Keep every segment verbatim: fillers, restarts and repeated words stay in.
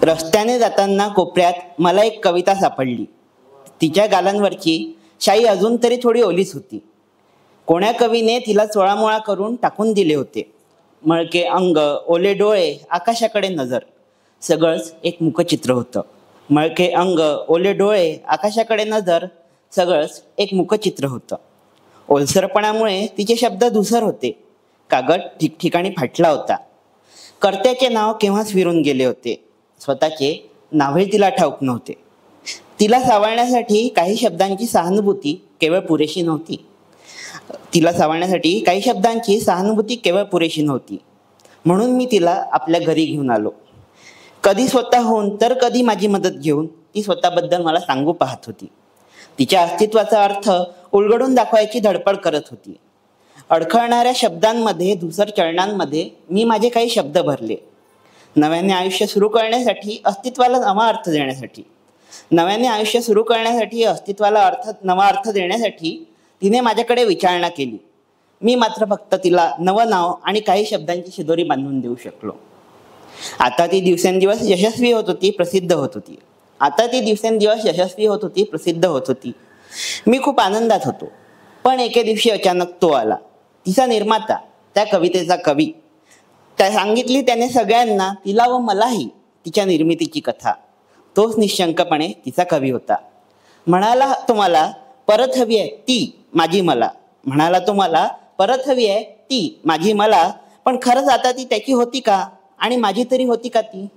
रस्त्याने जाताना कोपऱ्यात मला एक कविता सापडली. तिच्या गालांवरची शाई अजून तरी थोडी ओलीच होती. कोण्या कवीने तिला चोळामोळा करून टाकून दिले होते. मळके अंग, ओले डोळे, आकाशाकडे नजर, सगळंच एक मुखचित्र होतं. मळके अंग, ओले डोळे, आकाशाकडे नजर, सगळंच एक मुखचित्र होतं. ओलसरपणामुळे तिचे शब्द धुसर होते. कागद ठिकठिकाणी फाटला होता. कर्त्याचे नाव केव्हाच विरून गेले होते. स्वतःचे नावही तिला ठाऊक नव्हते. तिला सावरण्यासाठी काही शब्दांची सहानुभूती केवळ पुरेशी नव्हती. तिला सावरण्यासाठी काही शब्दांची सहानुभूती केवळ पुरेशी नव्हती. म्हणून मी तिला आपल्या घरी घेऊन आलो. कधी स्वतःहून तर कधी माझी मदत घेऊन ती स्वतःबद्दल मला सांगू पाहत होती. तिच्या अस्तित्वाचा अर्थ उलगडून दाखवायची धडपड करत होती. अडखळणाऱ्या शब्दांमध्ये, धुसर चरणांमध्ये मी माझे काही शब्द भरले. नव्याने आयुष्य सुरू करण्यासाठी, अस्तित्वाला नवा अर्थ देण्यासाठी नव्याने आयुष्य सुरू करण्यासाठी अस्तित्वाला अर्थ नवा अर्थ देण्यासाठी तिने माझ्याकडे विचारणा केली. मी मात्र फक्त तिला नवं नाव आणि काही शब्दांची शिदोरी बांधून देऊ शकलो. आता ती दिवसेंदिवस यशस्वी होत होती, प्रसिद्ध होत होती. आता ती दिवसेंदिवस यशस्वी होत होती, प्रसिद्ध होत होती. मी खूप आनंदात होतो. पण एके दिवशी अचानक तो आला, तिचा निर्माता, त्या कवितेचा कवी. त्या सांगितली त्याने सगळ्यांना, तिला व मलाही, तिच्या निर्मितीची कथा. तोच निशंकपणे तिचा कवी होता. म्हणाला तो मला परत हवी आहे ती माझी मला. म्हणाला तो मला परत हवी आहे ती माझी मला. पण खरंच आता ती त्याची होती का? आणि माझी तरी होती का ती?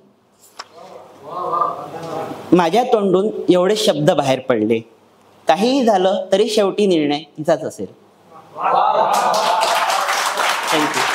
माझ्या तोंडून एवढे शब्द बाहेर पडले. काहीही झालं तरी शेवटी निर्णय तिचाच असेल. थँक्यू.